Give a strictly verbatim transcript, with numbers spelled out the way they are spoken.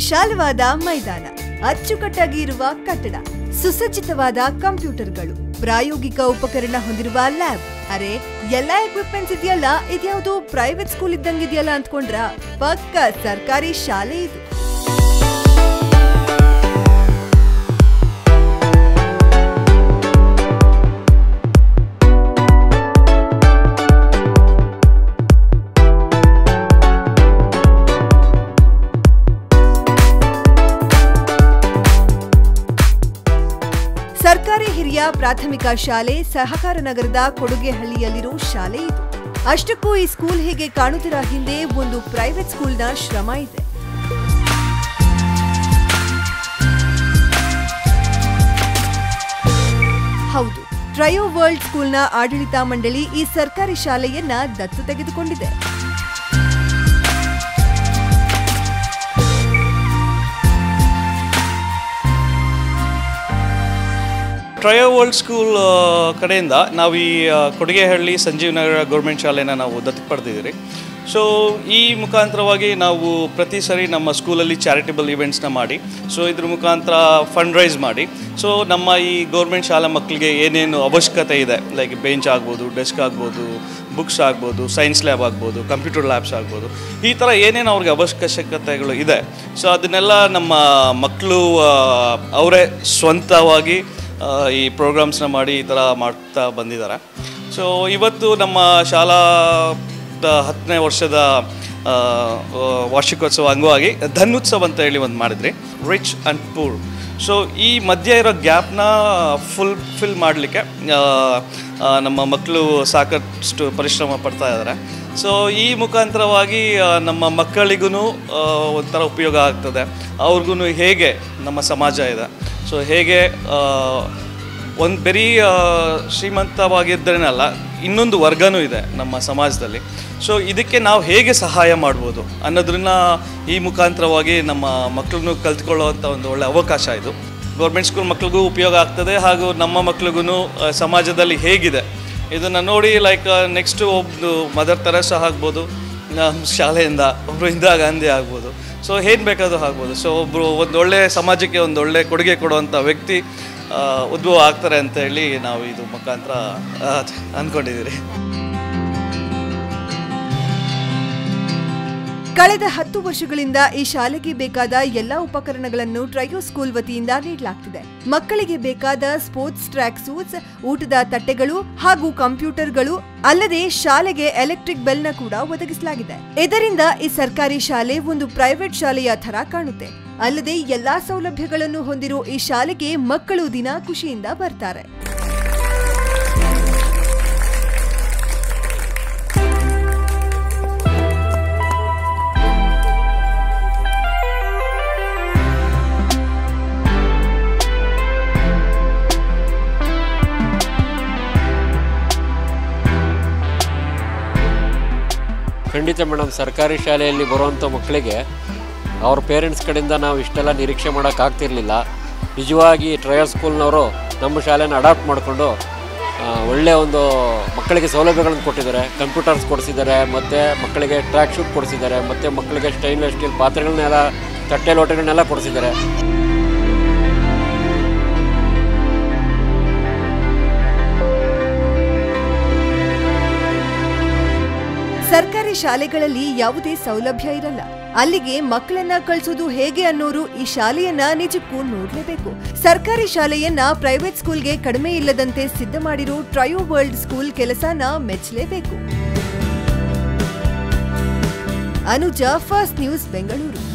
ವಿಶಾಲವಾದ ಮೈದಾನ, ಅಚ್ಚುಕಟ್ಟಾಗಿ ಇರುವ ಕಟ್ಟಡ, ಸುಸಜ್ಜಿತವಾದ ಕಂಪ್ಯೂಟರ್ಗಳು, ಪ್ರಾಯೋಗಿಕ ಉಪಕರಣ ಹೊಂದಿರುವ ಲ್ಯಾಬ್. ಅರೆ ಎಲ್ಲಾ ಎಕ್ವಿಪ್ಮೆಂಟ್ಸ್ ಇದೆಯಲ್ಲ, ಇದ್ಯಾವುದು ಪ್ರೈವೇಟ್ ಸ್ಕೂಲ್ ಇದ್ದಂಗಿದೆಯಲ್ಲ ಅಂದ್ಕೊಂಡ್ರ? ಪಕ್ಕ ಸರ್ಕಾರಿ ಶಾಲೆ ಇದು. ಸರ್ಕಾರಿ ಹಿರಿಯ ಪ್ರಾಥಮಿಕ ಶಾಲೆ ಸಹಕಾರ ನಗರದ ಕೊಡುಗೆಹಳ್ಳಿಯಲ್ಲಿರೋ ಶಾಲೆ ಇದು. ಅಷ್ಟಕ್ಕೂ ಈ ಸ್ಕೂಲ್ ಹೇಗೆ ಕಾಣುತ್ತಿರ ಹಿಂದೆ ಒಂದು ಪ್ರೈವೇಟ್ ಸ್ಕೂಲ್ನ ಶ್ರಮ ಇದೆ. ಹೌದು, ಟ್ರಯೋ ವರ್ಲ್ಡ್ ಸ್ಕೂಲ್ನ ಆಡಳಿತ ಮಂಡಳಿ ಈ ಸರ್ಕಾರಿ ಶಾಲೆಯನ್ನ ದತ್ತು ತೆಗೆದುಕೊಂಡಿದೆ. ಟ್ರಯೋ ವರ್ಲ್ಡ್ ಸ್ಕೂಲ್ ಕಡೆಯಿಂದ ನಾವು ಈ ಕೊಡುಗೆಹಳ್ಳಿ ಸಂಜೀವ್ ನಗರ ಗೌರ್ಮೆಂಟ್ ಶಾಲೆನ ನಾವು ದತ್ತು ಪಡೆದಿದ್ದೀರಿ. ಸೊ ಈ ಮುಖಾಂತರವಾಗಿ ನಾವು ಪ್ರತಿ ಸರಿ ನಮ್ಮ ಸ್ಕೂಲಲ್ಲಿ ಚಾರಿಟಬಲ್ ಇವೆಂಟ್ಸ್ನ ಮಾಡಿ, ಸೊ ಇದ್ರ ಮುಖಾಂತರ ಫಂಡ್ ರೈಸ್ ಮಾಡಿ, ಸೊ ನಮ್ಮ ಈ ಗೌರ್ಮೆಂಟ್ ಶಾಲಾ ಮಕ್ಕಳಿಗೆ ಏನೇನು ಅವಶ್ಯಕತೆ ಇದೆ, ಲೈಕ್ ಬೆಂಚ್ ಆಗ್ಬೋದು, ಡೆಸ್ಕ್ ಆಗ್ಬೋದು, ಬುಕ್ಸ್ ಆಗ್ಬೋದು, ಸೈನ್ಸ್ ಲ್ಯಾಬ್ ಆಗ್ಬೋದು, ಕಂಪ್ಯೂಟರ್ ಲ್ಯಾಬ್ಸ್ ಆಗ್ಬೋದು, ಈ ಥರ ಏನೇನು ಅವ್ರಿಗೆ ಅವಶ್ಯಕತೆಗಳು ಇದೆ, ಸೊ ಅದನ್ನೆಲ್ಲ ನಮ್ಮ ಮಕ್ಕಳು ಅವರೇ ಸ್ವಂತವಾಗಿ ಈ ಪ್ರೋಗ್ರಾಮ್ಸ್ನ ಮಾಡಿ ಈ ಥರ ಮಾಡ್ತಾ ಬಂದಿದ್ದಾರೆ. ಸೊ ಇವತ್ತು ನಮ್ಮ ಶಾಲಾ ಹತ್ತನೇ ವರ್ಷದ ವಾರ್ಷಿಕೋತ್ಸವ ಅಂಗವಾಗಿ ಧನ್ಯೋತ್ಸವ ಅಂತ ಹೇಳಿ ಒಂದು ಮಾಡಿದ್ರಿ, ರಿಚ್ ಆ್ಯಂಡ್ ಪೂರ್. ಸೊ ಈ ಮಧ್ಯೆ ಇರೋ ಗ್ಯಾಪ್ನ ಫುಲ್ ಫಿಲ್ ಮಾಡಲಿಕ್ಕೆ ನಮ್ಮ ಮಕ್ಕಳು ಸಾಕಷ್ಟು ಪರಿಶ್ರಮ ಪಡ್ತಾ ಇದ್ದಾರೆ. ಸೊ ಈ ಮುಖಾಂತರವಾಗಿ ನಮ್ಮ ಮಕ್ಕಳಿಗೂ ಒಂಥರ ಉಪಯೋಗ ಆಗ್ತದೆ, ಅವ್ರಿಗೂ ಹೇಗೆ ನಮ್ಮ ಸಮಾಜ ಇದೆ, ಸೊ ಹೇಗೆ ಒಂದು ಬರೀ ಶ್ರೀಮಂತವಾಗಿದ್ದರೇನಲ್ಲ, ಇನ್ನೊಂದು ವರ್ಗನೂ ಇದೆ ನಮ್ಮ ಸಮಾಜದಲ್ಲಿ. ಸೊ ಇದಕ್ಕೆ ನಾವು ಹೇಗೆ ಸಹಾಯ ಮಾಡ್ಬೋದು ಅನ್ನೋದನ್ನ ಈ ಮುಖಾಂತರವಾಗಿ ನಮ್ಮ ಮಕ್ಕಳನ್ನು ಕಲ್ತ್ಕೊಳ್ಳೋವಂಥ ಒಂದು ಒಳ್ಳೆಯ ಅವಕಾಶ ಇದು. ಗೌರ್ಮೆಂಟ್ ಸ್ಕೂಲ್ ಮಕ್ಳಿಗೂ ಉಪಯೋಗ ಆಗ್ತದೆ, ಹಾಗೂ ನಮ್ಮ ಮಕ್ಳಿಗೂ ಸಮಾಜದಲ್ಲಿ ಹೇಗಿದೆ ಇದನ್ನು ನೋಡಿ, ಲೈಕ್ ನೆಕ್ಸ್ಟು ಒಬ್ಬರು ಮದರ್ ತೆರೇಸಾ ಆಗ್ಬೋದು, ನಮ್ಮ ಶಾಲೆಯಿಂದ ಒಬ್ಬರು ಇಂದಿರಾ ಗಾಂಧಿ ಆಗ್ಬೋದು, ಸೊ ಏನು ಬೇಕಾದರೂ ಆಗ್ಬೋದು. ಸೊ ಒಬ್ಬರು ಒಂದು ಒಳ್ಳೆ ಸಮಾಜಕ್ಕೆ ಒಂದು ಒಳ್ಳೆ ಕೊಡುಗೆ ಕೊಡುವಂಥ ವ್ಯಕ್ತಿ ಉದ್ಭವ ಆಗ್ತಾರೆ ಅಂತ ಹೇಳಿ ನಾವು ಇದು ಮುಖಾಂತರ ಅಂದ್ಕೊಂಡಿದ್ದೀರಿ. ಕಳೆದ ಹತ್ತು ವರ್ಷಗಳಿಂದ ಈ ಶಾಲೆಗೆ ಬೇಕಾದ ಎಲ್ಲಾ ಉಪಕರಣಗಳನ್ನು ಟ್ರಯೋ ಸ್ಕೂಲ್ ವತಿಯಿಂದ ನೀಡಲಾಗ್ತಿದೆ. ಮಕ್ಕಳಿಗೆ ಬೇಕಾದ ಸ್ಪೋರ್ಟ್ಸ್ ಟ್ರ್ಯಾಕ್ ಸೂಟ್ಸ್, ಊಟದ ತಟ್ಟೆಗಳು ಹಾಗೂ ಕಂಪ್ಯೂಟರ್ಗಳು ಅಲ್ಲದೆ ಶಾಲೆಗೆ ಎಲೆಕ್ಟ್ರಿಕ್ ಬೆಲ್ನ ಕೂಡ ಒದಗಿಸಲಾಗಿದೆ. ಇದರಿಂದ ಈ ಸರ್ಕಾರಿ ಶಾಲೆ ಒಂದು ಪ್ರೈವೇಟ್ ಶಾಲೆಯ ಥರ ಕಾಣುತ್ತೆ. ಅಲ್ಲದೆ ಎಲ್ಲಾ ಸೌಲಭ್ಯಗಳನ್ನು ಹೊಂದಿರೋ ಈ ಶಾಲೆಗೆ ಮಕ್ಕಳು ದಿನ ಖುಷಿಯಿಂದ ಬರ್ತಾರೆ. ಖಂಡಿತ ಮೇಡಮ್, ಸರ್ಕಾರಿ ಶಾಲೆಯಲ್ಲಿ ಬರುವಂಥ ಮಕ್ಕಳಿಗೆ ಅವ್ರ ಪೇರೆಂಟ್ಸ್ ಕಡೆಯಿಂದ ನಾವು ಇಷ್ಟೆಲ್ಲ ನಿರೀಕ್ಷೆ ಮಾಡೋಕ್ಕಾಗ್ತಿರ್ಲಿಲ್ಲ. ನಿಜವಾಗಿ ಟ್ರಯೋ ಸ್ಕೂಲ್ನವರು ನಮ್ಮ ಶಾಲೆನ ಅಡಾಪ್ಟ್ ಮಾಡಿಕೊಂಡು ಒಳ್ಳೆಯ ಒಂದು ಮಕ್ಕಳಿಗೆ ಸೌಲಭ್ಯಗಳನ್ನು ಕೊಟ್ಟಿದ್ದಾರೆ. ಕಂಪ್ಯೂಟರ್ಸ್ ಕೊಡಿಸಿದ್ದಾರೆ, ಮತ್ತು ಮಕ್ಕಳಿಗೆ ಟ್ರ್ಯಾಕ್ ಶೂಟ್ ಕೊಡಿಸಿದ್ದಾರೆ, ಮತ್ತು ಮಕ್ಕಳಿಗೆ ಸ್ಟೈನ್ಲೆಸ್ ಸ್ಟೀಲ್ ಪಾತ್ರೆಗಳನ್ನೆಲ್ಲ, ತಟ್ಟೆ ಲೋಟಗಳನ್ನೆಲ್ಲ ಕೊಡಿಸಿದ್ದಾರೆ. ಸರ್ಕಾರಿ ಶಾಲೆಗಳಲ್ಲಿ ಯಾವುದೇ ಸೌಲಭ್ಯ ಇರಲ್ಲ. ಅಲ್ಲಿಗೆ ಮಕ್ಕಳನ್ನ ಕಳಿಸೋದು ಹೇಗೆ ಅನ್ನೋರು ಈ ಶಾಲೆಯನ್ನ ನಿಜಕ್ಕೂ ನೋಡ್ಲೇಬೇಕು. ಸರ್ಕಾರಿ ಶಾಲೆಯನ್ನ ಪ್ರೈವೇಟ್ ಸ್ಕೂಲ್ಗೆ ಕಡಿಮೆ ಇಲ್ಲದಂತೆ ಸಿದ್ಧ ಮಾಡಿರೋ ಟ್ರಯೋ ವರ್ಲ್ಡ್ ಸ್ಕೂಲ್ ಕೆಲಸನ ಮೆಚ್ಚಲೇಬೇಕು. Anuja, first news, Bengaluru.